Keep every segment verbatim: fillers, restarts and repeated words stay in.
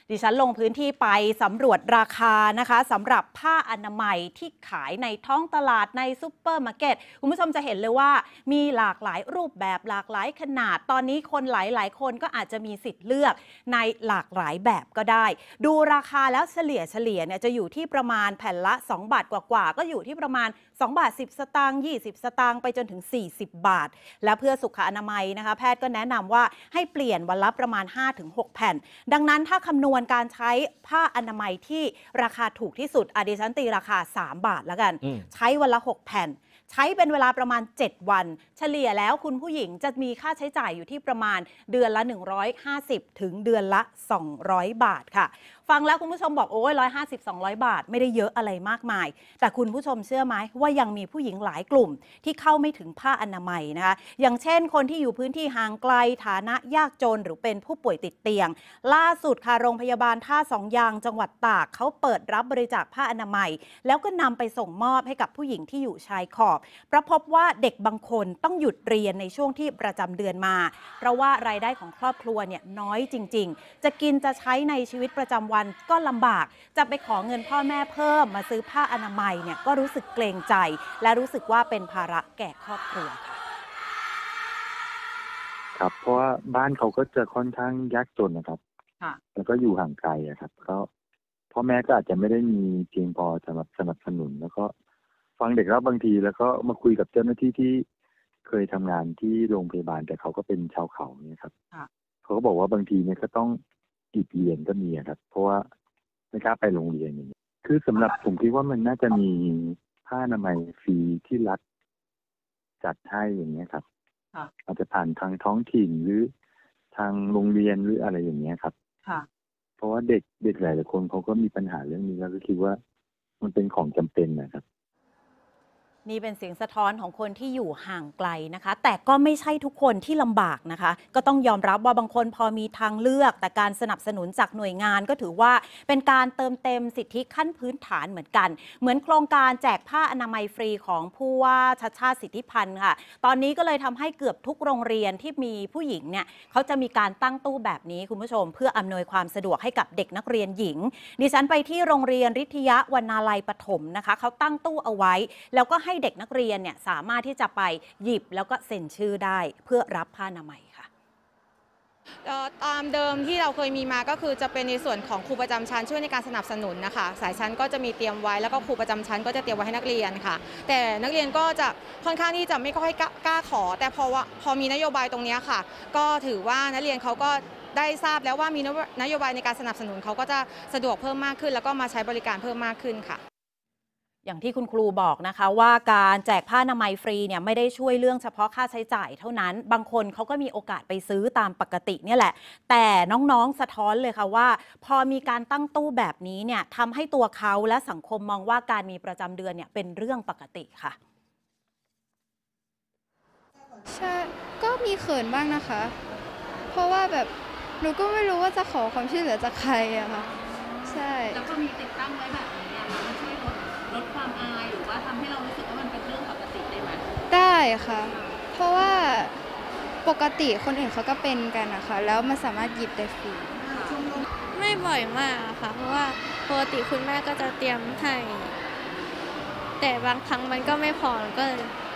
ดิฉันลงพื้นที่ไปสำรวจราคานะคะสำหรับผ้าอนามัยที่ขายในท้องตลาดในซุปเปอร์มาร์เก็ตคุณผู้ชมจะเห็นเลยว่ามีหลากหลายรูปแบบหลากหลายขนาดตอนนี้คนหลายๆคนก็อาจจะมีสิทธิ์เลือกในหลากหลายแบบก็ได้ดูราคาแล้วเฉลี่ยเฉลี่ยเนี่ยจะอยู่ที่ประมาณแผ่นละสองบาทกว่าๆก็อยู่ที่ประมาณสองบาทสิบสตางค์ยี่สิบสตางค์ไปจนถึงสี่สิบบาทและเพื่อสุขอนามัยนะคะแพทย์ก็แนะนำว่าให้เปลี่ยนวันละประมาณ ห้าถึงหก แผ่นดังนั้นถ้าคำนวณการใช้ผ้าอนามัยที่ราคาถูกที่สุดอดิฉันตีราคาสามบาทแล้วกันใช้วันละหกแผ่นใช้เป็นเวลาประมาณเจ็ดวันเฉลี่ยแล้วคุณผู้หญิงจะมีค่าใช้จ่ายอยู่ที่ประมาณเดือนละหนึ่งร้อยห้าสิบถึงเดือนละสองร้อยบาทค่ะฟังแล้วคุณผู้ชมบอกโอ้ยหนึ่งร้อยห้าสิบ สองร้อยบาทไม่ได้เยอะอะไรมากมายแต่คุณผู้ชมเชื่อไหมว่ายังมีผู้หญิงหลายกลุ่มที่เข้าไม่ถึงผ้าอนามัยนะคะอย่างเช่นคนที่อยู่พื้นที่ห่างไกลฐานะยากจนหรือเป็นผู้ป่วยติดเตียงล่าสุดค่ะโรงพยาบาลท่าสองยางจังหวัดตากเขาเปิดรับบริจาคผ้าอนามัยแล้วก็นำไปส่งมอบให้กับผู้หญิงที่อยู่ชายขอบเพราะพบว่าเด็กบางคนต้องหยุดเรียนในช่วงที่ประจำเดือนมาเพราะว่ารายได้ของครอบครัวเนี่ยน้อยจริงๆจะกินจะใช้ในชีวิตประจำวันก็ลำบากจะไปขอเงินพ่อแม่เพิ่มมาซื้อผ้าอนามัยเนี่ยก็รู้สึกเกรงใจและรู้สึกว่าเป็นภาระแก่ครอบครัวค่ะครับเพราะว่าบ้านเขาก็จะค่อนข้างยากจนนะครับแล้วก็อยู่ห่างไกลอะครับก็พ่อแม่ก็อาจจะไม่ได้มีเพียงพอสำหรับสนับสนุนแล้วก็ฟังเด็กแล้วบางทีแล้วก็มาคุยกับเจ้าหน้าที่ที่เคยทำงานที่โรงพยาบาลแต่เขาก็เป็นชาวเขาเนี่ยครับเขาก็บอกว่าบางทีเนี่ยก็ต้องหยุดเรียนก็มีครับเพราะว่าไม่กล้าไปโรงเรียนอย่างนี้คือสำหรับผมคิดว่ามันน่าจะมีผ้าอนามัยฟรีที่รัฐจัดให้อย่างนี้ครับอาจจะผ่านทางท้องถิ่นหรือทางโรงเรียนหรืออะไรอย่างเงี้ยครับเพราะว่าเด็กเด็กหลายๆคนเขาก็มีปัญหาเรื่องนี้แล้วก็คิดว่ามันเป็นของจำเป็นนะครับนี่เป็นเสียงสะท้อนของคนที่อยู่ห่างไกลนะคะแต่ก็ไม่ใช่ทุกคนที่ลำบากนะคะก็ต้องยอมรับว่าบางคนพอมีทางเลือกแต่การสนับสนุนจากหน่วยงานก็ถือว่าเป็นการเติมเต็มสิทธิขั้นพื้นฐานเหมือนกันเหมือนโครงการแจกผ้าอนามัยฟรีของผู้ว่าชัชชาติสิทธิพันธ์ค่ะตอนนี้ก็เลยทำให้เกือบทุกโรงเรียนที่มีผู้หญิงเนี่ยเขาจะมีการตั้งตู้แบบนี้คุณผู้ชมเพื่ออำนวยความสะดวกให้กับเด็กนักเรียนหญิงดิฉันไปที่โรงเรียนฤทยวรรณาลัยปฐมนะคะเขาตั้งตู้เอาไว้แล้วก็ให้เด็กนักเรียนเนี่ยสามารถที่จะไปหยิบแล้วก็เซ็นชื่อได้เพื่อรับผ้าอนามัยค่ะตามเดิมที่เราเคยมีมาก็คือจะเป็นในส่วนของครูประจำชั้นช่วยในการสนับสนุนนะคะสายชั้นก็จะมีเตรียมไว้แล้วก็ครูประจำชั้นก็จะเตรียมไว้ให้นักเรียนค่ะแต่นักเรียนก็จะค่อนข้างที่จะไม่ค่อยกล้าขอแต่พอว่าพอมีนโยบายตรงนี้ค่ะก็ถือว่านักเรียนเขาก็ได้ทราบแล้วว่ามีนโยบายในการสนับสนุนเขาก็จะสะดวกเพิ่มมากขึ้นแล้วก็มาใช้บริการเพิ่มมากขึ้นค่ะอย่างที่คุณครูบอกนะคะว่าการแจกผ้าอนามัยฟรีเนี่ยไม่ได้ช่วยเรื่องเฉพาะค่าใช้จ่ายเท่านั้นบางคนเขาก็มีโอกาสไปซื้อตามปกติเนี่ยแหละแต่น้องๆสะท้อนเลยค่ะว่าพอมีการตั้งตู้แบบนี้เนี่ยทำให้ตัวเขาและสังคมมองว่าการมีประจำเดือนเนี่ยเป็นเรื่องปกติค่ะใช่ก็มีเขินบ้างนะคะเพราะว่าแบบหนูก็ไม่รู้ว่าจะขอความช่วยเหลือจากใครอะค่ะใช่แล้วก็มีติดตั้งไว้แบบนี้มันช่วยลดลดความอายหรือว่าทำให้เรารู้สึกว่ามันเป็นเรื่องปกติได้ไหมได้ค่ะเพราะว่าปกติคนอื่นเขาก็เป็นกันนะคะแล้วมันสามารถหยิบได้ฟรีไม่บ่อยมากค่ะเพราะว่าปกติคุณแม่ก็จะเตรียมให้แต่บางครั้งมันก็ไม่พอก็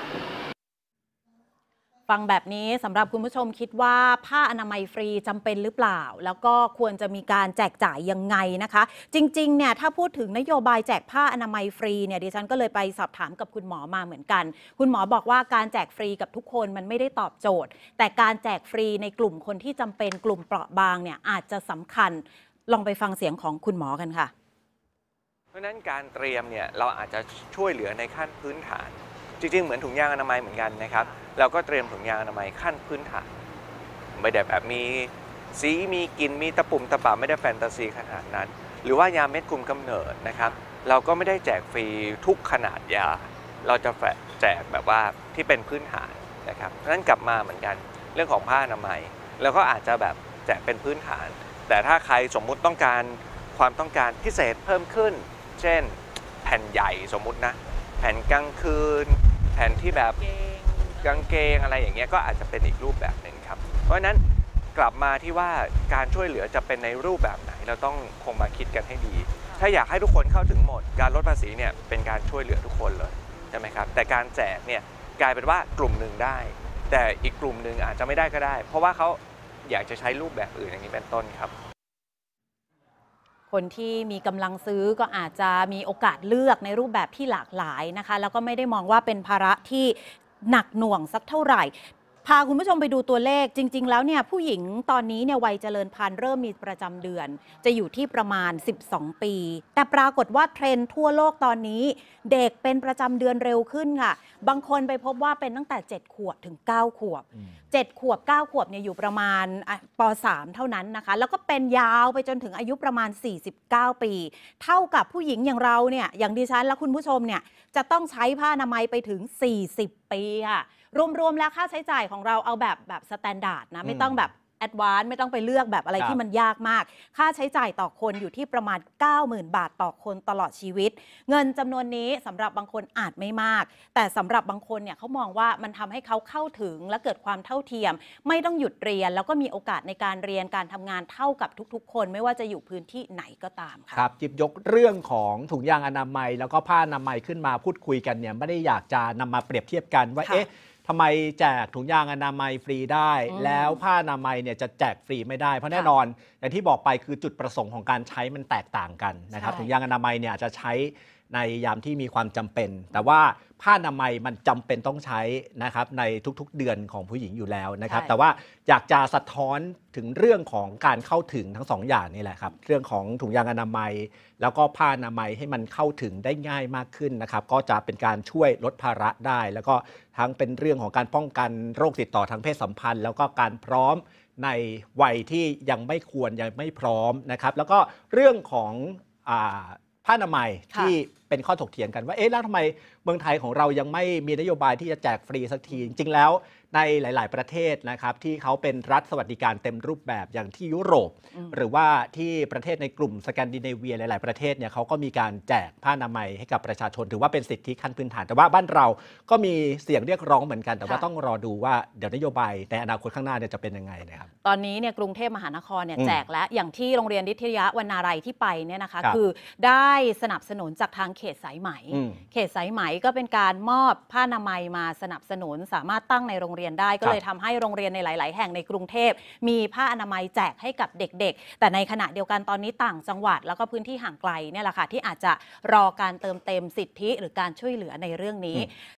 ฟังแบบนี้สำหรับคุณผู้ชมคิดว่าผ้าอนามัยฟรีจำเป็นหรือเปล่าแล้วก็ควรจะมีการแจกจ่ายยังไงนะคะจริงๆเนี่ยถ้าพูดถึงนโยบายแจกผ้าอนามัยฟรีเนี่ยดิฉันก็เลยไปสอบถามกับคุณหมอมาเหมือนกันคุณหมอบอกว่าการแจกฟรีกับทุกคนมันไม่ได้ตอบโจทย์แต่การแจกฟรีในกลุ่มคนที่จำเป็นกลุ่มเปราะบางเนี่ยอาจจะสำคัญลองไปฟังเสียงของคุณหมอกันค่ะเพราะนั้นการเตรียมเนี่ยเราอาจจะช่วยเหลือในขั้นพื้นฐานจริงๆเหมือนถุงยางอนามัยเหมือนกันนะครับเราก็เตรียมถุงยางอนามัยขั้นพื้นฐานไม่ได้แบบมีสีมีกลิ่นมีตะปุ่มตะป่าไม่ได้แฟนตาซีขนาดนั้นหรือว่ายาเม็ดคุมกำเนิดนะครับเราก็ไม่ได้แจกฟรีทุกขนาดยาเราจะแจกแบบว่าที่เป็นพื้นฐานนะครับเพราะฉะนั้นกลับมาเหมือนกันเรื่องของผ้าอนามัยเราก็อาจจะแบบแจกเป็นพื้นฐานแต่ถ้าใครสมมุติต้องการความต้องการพิเศษเพิ่มขึ้นเช่นแผ่นใหญ่สมมุตินะแผ่นกลางคืนแผ่นที่แบบกางเกงอะไรอย่างเงี้ยก็อาจจะเป็นอีกรูปแบบหนึ่งครับเพราะฉะนั้นกลับมาที่ว่าการช่วยเหลือจะเป็นในรูปแบบไหนเราต้องคงมาคิดกันให้ดี ถ้าอยากให้ทุกคนเข้าถึงหมดการลดภาษีเนี่ยเป็นการช่วยเหลือทุกคนเลยใช่ไหมครับแต่การแจกเนี่ยกลายเป็นว่ากลุ่มหนึ่งได้แต่อีกกลุ่มหนึ่งอาจจะไม่ได้ก็ได้เพราะว่าเขาอยากจะใช้รูปแบบอื่นอย่างนี้เป็นต้นครับคนที่มีกำลังซื้อก็อาจจะมีโอกาสเลือกในรูปแบบที่หลากหลายนะคะแล้วก็ไม่ได้มองว่าเป็นภาระที่หนักหน่วงสักเท่าไหร่พาคุณผู้ชมไปดูตัวเลขจริงๆแล้วเนี่ยผู้หญิงตอนนี้เนี่ยวัยเจริญพันธุ์เริ่มมีประจำเดือนจะอยู่ที่ประมาณสิบสองปีแต่ปรากฏว่าเทรนด์ทั่วโลกตอนนี้เด็กเป็นประจำเดือนเร็วขึ้นค่ะบางคนไปพบว่าเป็นตั้งแต่เจ็ดขวบถึงเก้าขวบเจ็ดขวบเก้าขวบเนี่ยอยู่ประมาณป สาม เท่านั้นนะคะแล้วก็เป็นยาวไปจนถึงอายุประมาณสี่สิบเก้าปีเท่ากับผู้หญิงอย่างเราเนี่ยอย่างดิฉันและคุณผู้ชมเนี่ยจะต้องใช้ผ้าอนามัยไปถึงสี่สิบปีค่ะรวมๆแล้วค่าใช้จ่ายของเราเอาแบบแบบสแตนดาร์ดนะไม่ต้องแบบแอดวานซ์ไม่ต้องไปเลือกแบบอะไรที่มันยากมากค่าใช้จ่ายต่อคนอยู่ที่ประมาณ เก้าหมื่น บาทต่อคนตลอดชีวิตเงินจำนวนนี้สำหรับบางคนอาจไม่มากแต่สำหรับบางคนเนี่ยเขามองว่ามันทำให้เขาเข้าถึงและเกิดความเท่าเทียมไม่ต้องหยุดเรียนแล้วก็มีโอกาสในการเรียนการทำงานเท่ากับทุกๆคนไม่ว่าจะอยู่พื้นที่ไหนก็ตามค่ะครับหยิบยกเรื่องของถุงยางอนามัยแล้วก็ผ้าอนามัยขึ้นมาพูดคุยกันเนี่ยไม่ได้อยากจะนำมาเปรียบเทียบกันว่าเอ๊ะทำไมแจกถุงยางอนามัยฟรีได้แล้วผ้าอนามัยเนี่ยจะแจกฟรีไม่ได้เพราะแน่นอนอย่างที่บอกไปคือจุดประสงค์ของการใช้มันแตกต่างกันนะครับถุงยางอนามัยเนี่ยจะใช้ในยามที่มีความจำเป็นแต่ว่าผ้าอนามัยมันจำเป็นต้องใช้นะครับในทุกๆเดือนของผู้หญิงอยู่แล้วนะครับแต่ว่าอยากจะสะท้อนถึงเรื่องของการเข้าถึงทั้งสองอย่างนี่แหละครับเรื่องของถุงยางอนามัยแล้วก็ผ้าอนามัยให้มันเข้าถึงได้ง่ายมากขึ้นนะครับก็จะเป็นการช่วยลดภาระได้แล้วก็ทั้งเป็นเรื่องของการป้องกันโรคติดต่อทางเพศสัมพันธ์แล้วก็การพร้อมในวัยที่ยังไม่ควรยังไม่พร้อมนะครับแล้วก็เรื่องของอ่าผ้าอนามัยที่เป็นข้อถกเถียงกันว่าเอ๊ะแล้วทำไมเมืองไทยของเรายังไม่มีนโยบายที่จะแจกฟรีสักทีจริงๆแล้วในหลายๆประเทศนะครับที่เขาเป็นรัฐสวัสดิการเต็มรูปแบบอย่างที่ยุโรปหรือว่าที่ประเทศในกลุ่มสแกนดิเนเวียหลายๆประเทศเนี่ยเขาก็มีการแจกผ้าอนามัยให้กับประชาชนถือว่าเป็นสิทธิขั้นพื้นฐานแต่ว่าบ้านเราก็มีเสียงเรียกร้องเหมือนกันแต่ว่าต้องรอดูว่าเดี๋ยวนโยบายในอนาคตข้างหน้าเนี่ยจะเป็นยังไงนะครับตอนนี้เนี่ยกรุงเทพมหานครเนี่ยแจกแล้วอย่างที่โรงเรียนนิตยวรรณาลัยที่ไปเนี่ยนะคะคือได้สนับสนุนจากทางเขตสายไหมเขตสายไหมก็เป็นการมอบผ้าอนามัยมาสนับสนุนสามารถตั้งในโรงเรียนได้ก็เลยทำให้โรงเรียนในหลายๆแห่งในกรุงเทพมีผ้าอนามัยแจกให้กับเด็กๆแต่ในขณะเดียวกันตอนนี้ต่างจังหวัดแล้วก็พื้นที่ห่างไกลเนี่ยแหละค่ะที่อาจจะรอการเติมเต็มสิทธิหรือการช่วยเหลือในเรื่องนี้